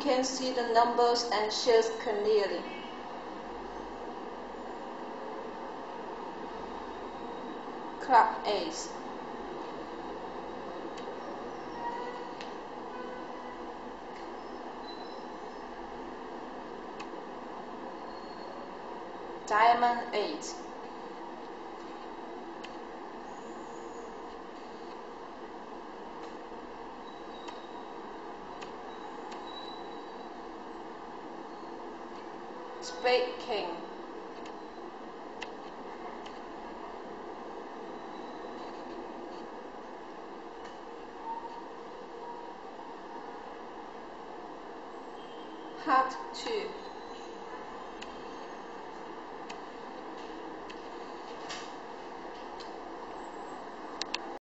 can see the numbers and shares clearly. Club Ace. Diamond 8. Spade King. Heart 2.